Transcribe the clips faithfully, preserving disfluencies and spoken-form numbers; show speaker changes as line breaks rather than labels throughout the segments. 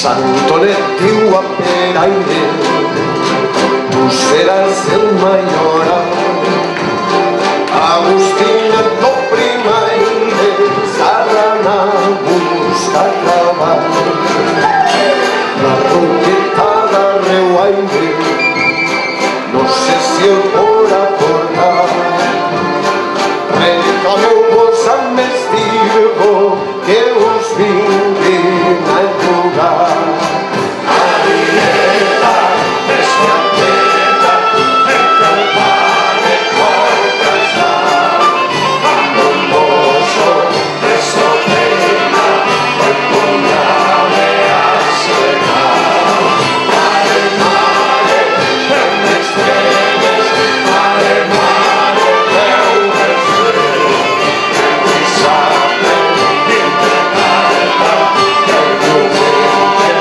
Santonet diu a Peraire, tu seràs el maioral. Agustina no primaire, s'ha d'anar a buscar treball. La roqueta d'arreu aire, no sé si el podrà tornar. Reclameu-vos amb més dir-ho que us vinguin a jugar. Arieta, esclateta, el teu pare vol casar. Amb un mosso de sopena, el punyale a segar. Mare, mare, feu més trenes, mare, mare, feu més trenes. El dissabte, dintre carta, el diumenge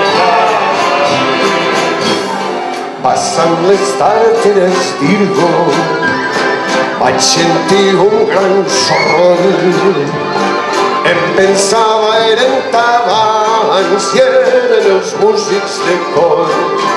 passant les tardes d'Irgo, vaig sentir un gran soroll. Em pensava eren tabans i eren els músics de cor.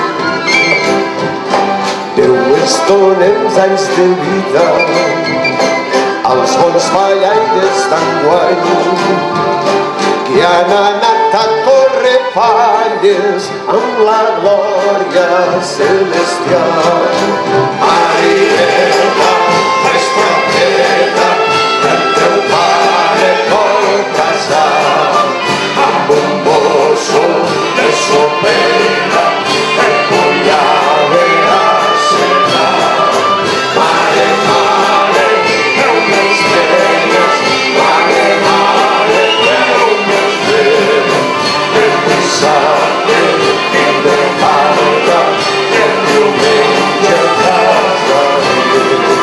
Déu ens donen anys de vida als bons ballaires d'enguany que han anat a córrer falles amb la glòria celestial. Arieta, esclateta, el teu pare vol casar. Amb un bosso de sopena, el punyale a segar. Mare, mare, feu més trenes, mare, mare, feu més trenes. El dissabte, dintre carta, el diumenge casaré.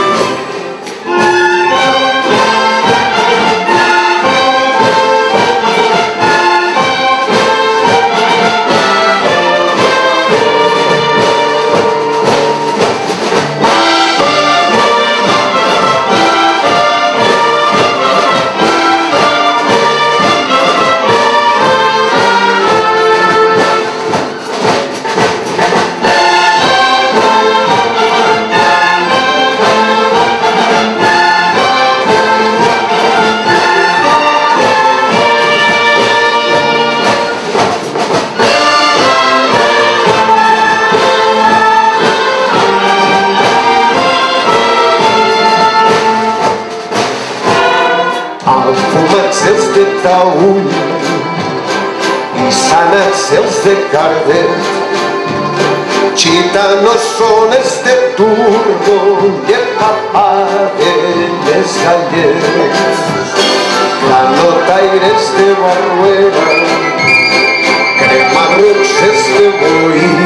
Els de Taüll i sanats els de Cardet, gitanos són els de Turbo i el papà de les Gallets, granotaires de Barruera, cremarruxes de Boí,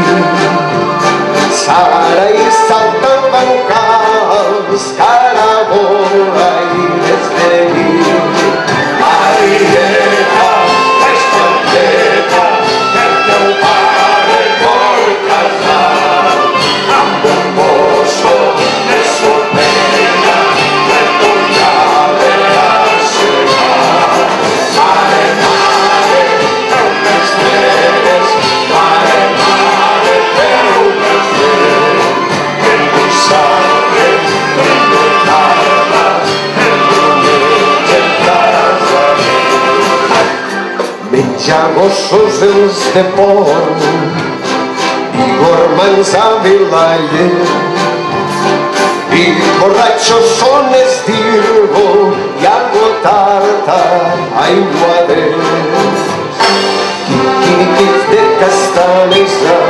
Sara i saltabancals, caraboraires de Guí. Arieta, esclateta, el teu pare vol casar. Amb un bosso de sopena, el punyale a segar. Mare, mare, feu més trenes, mare, mare, feu més trenes. El dissabte, dintre carta, el diumenge casaré. Menjar gossos els de Pont i gormands a Vilaller i borratxos són els d'Irgo i agotar-te aiguaders. Quiquiniquits de Castanesa,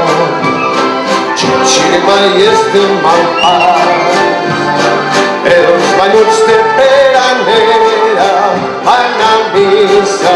xixirmaies de Malpàs, els banyuts de Peranera van a missa